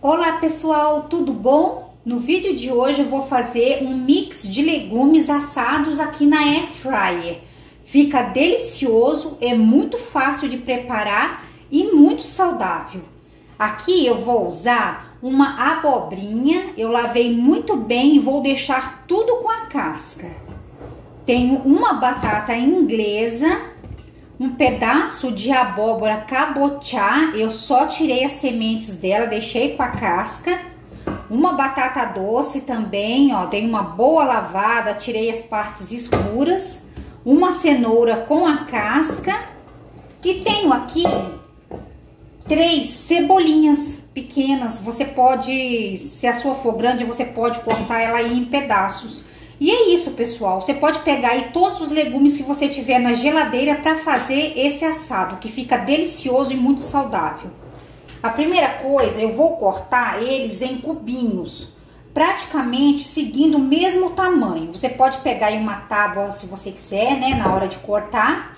Olá pessoal, tudo bom? No vídeo de hoje eu vou fazer um mix de legumes assados aqui na Air Fryer. Fica delicioso, é muito fácil de preparar e muito saudável. Aqui eu vou usar uma abobrinha, eu lavei muito bem e vou deixar tudo com a casca. Tenho uma batata inglesa, um pedaço de abóbora cabotiá, eu só tirei as sementes dela, deixei com a casca. Uma batata doce também, ó, dei uma boa lavada, tirei as partes escuras. Uma cenoura com a casca. E tenho aqui 3 cebolinhas pequenas. Você pode, se a sua for grande, você pode cortar ela aí em pedaços. E é isso, pessoal. Você pode pegar aí todos os legumes que você tiver na geladeira para fazer esse assado, que fica delicioso e muito saudável. A primeira coisa, eu vou cortar eles em cubinhos, praticamente seguindo o mesmo tamanho. Você pode pegar aí uma tábua, se você quiser, né, na hora de cortar.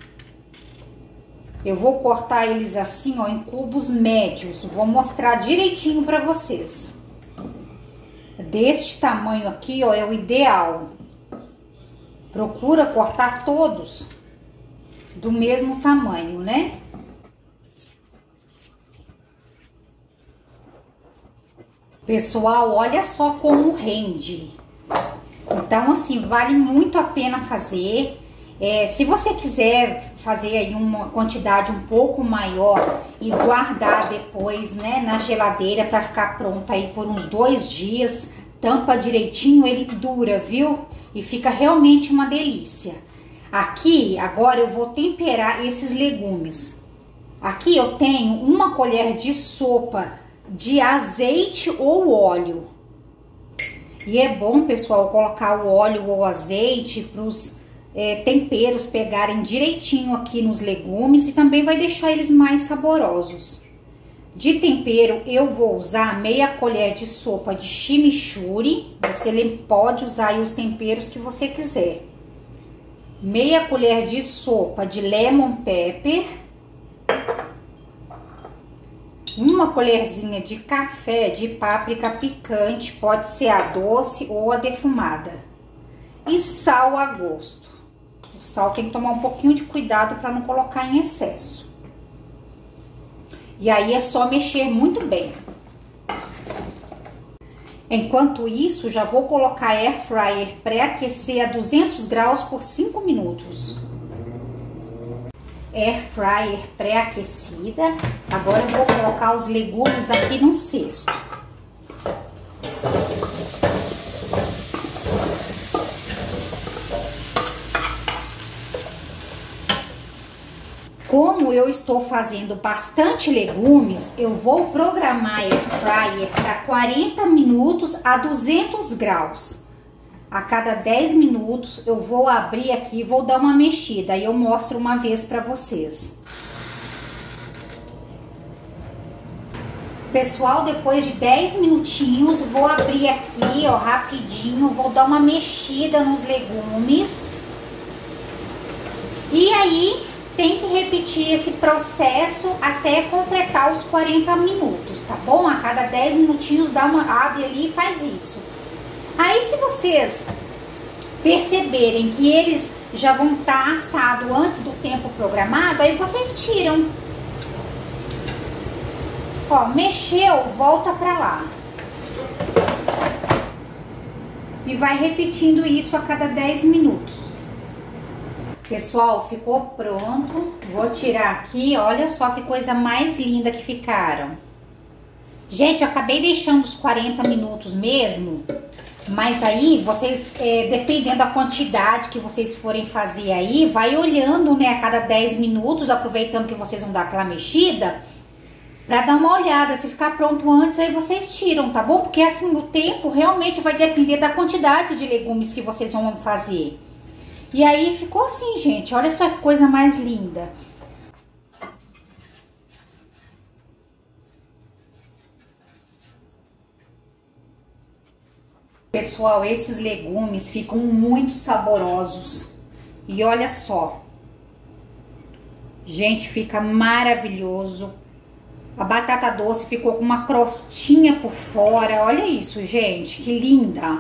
Eu vou cortar eles assim, ó, em cubos médios. Vou mostrar direitinho para vocês. Deste tamanho aqui, ó, é o ideal. Procura cortar todos do mesmo tamanho, né? Pessoal, olha só como rende. Então, assim, vale muito a pena fazer. Se você quiser fazer aí uma quantidade um pouco maior e guardar depois, né, na geladeira para ficar pronto aí por uns 2 dias, tampa direitinho, ele dura, viu? E fica realmente uma delícia. Aqui, agora eu vou temperar esses legumes. Aqui eu tenho uma colher de sopa de azeite ou óleo. E é bom, pessoal, colocar o óleo ou azeite para os temperos pegarem direitinho aqui nos legumes e também vai deixar eles mais saborosos. De tempero eu vou usar meia colher de sopa de chimichurri. Você pode usar aí os temperos que você quiser. Meia colher de sopa de lemon pepper. Uma colherzinha de café de páprica picante, pode ser a doce ou a defumada. E sal a gosto. O sal tem que tomar um pouquinho de cuidado para não colocar em excesso. E aí é só mexer muito bem. Enquanto isso, já vou colocar a Air Fryer pré-aquecer a 200 graus por 5 minutos. Air Fryer pré-aquecida. Agora eu vou colocar os legumes aqui no cesto. Como eu estou fazendo bastante legumes, eu vou programar a Air Fryer para 40 minutos a 200 graus. A cada 10 minutos eu vou abrir aqui e vou dar uma mexida. E eu mostro uma vez para vocês. Pessoal, depois de 10 minutinhos, vou abrir aqui, ó, rapidinho. Vou dar uma mexida nos legumes. E aí, tem que repetir esse processo até completar os 40 minutos, tá bom? A cada 10 minutinhos, abre ali e faz isso. Aí, se vocês perceberem que eles já vão estar assados antes do tempo programado, aí vocês tiram. Ó, mexeu, volta pra lá. E vai repetindo isso a cada 10 minutos. Pessoal, ficou pronto. Vou tirar aqui, olha só que coisa mais linda que ficaram. Gente, eu acabei deixando os 40 minutos mesmo. Mas aí, vocês, dependendo da quantidade que vocês forem fazer aí, vai olhando, né, a cada 10 minutos, aproveitando que vocês vão dar aquela mexida, pra dar uma olhada. Se ficar pronto antes, aí vocês tiram, tá bom? Porque assim, o tempo realmente vai depender da quantidade de legumes que vocês vão fazer. E aí, ficou assim, gente, olha só que coisa mais linda. Pessoal, esses legumes ficam muito saborosos. E olha só. Gente, fica maravilhoso. A batata doce ficou com uma crostinha por fora. Olha isso, gente, que linda.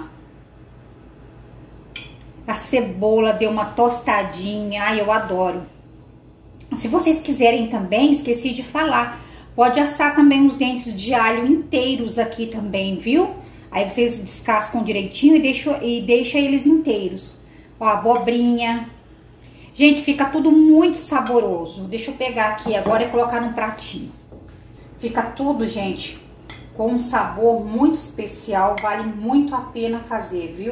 A cebola deu uma tostadinha. Ai, eu adoro. Se vocês quiserem também, esqueci de falar, pode assar também os dentes de alho inteiros aqui também, viu? Aí vocês descascam direitinho e deixa eles inteiros. Ó, abobrinha. Gente, fica tudo muito saboroso. Deixa eu pegar aqui agora e colocar num pratinho. Fica tudo, gente, com um sabor muito especial. Vale muito a pena fazer, viu?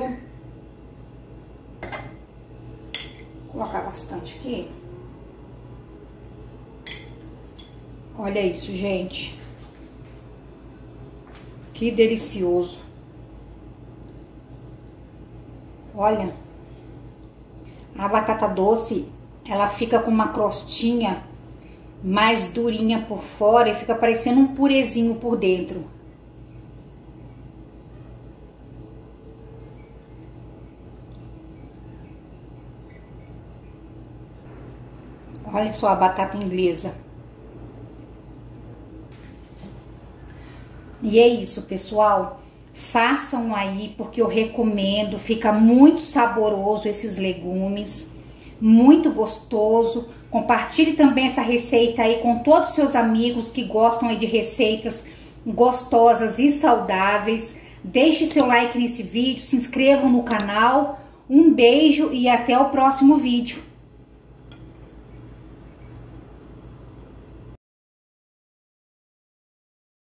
Vou colocar bastante aqui. Olha isso, gente. Que delicioso. Olha. A batata doce, ela fica com uma crostinha mais durinha por fora e fica parecendo um purezinho por dentro. Olha só a batata inglesa. E é isso, pessoal. Façam aí, porque eu recomendo. Fica muito saboroso esses legumes. Muito gostoso. Compartilhe também essa receita aí com todos os seus amigos que gostam aí de receitas gostosas e saudáveis. Deixe seu like nesse vídeo, se inscrevam no canal. Um beijo e até o próximo vídeo.